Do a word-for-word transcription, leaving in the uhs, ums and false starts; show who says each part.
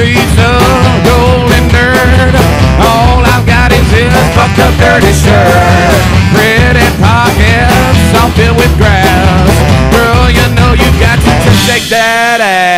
Speaker 1: streets of golden dirt. All I've got is this fucked up dirty shirt. Pretty pockets all filled with grass. Girl, you know you got to shake that ass.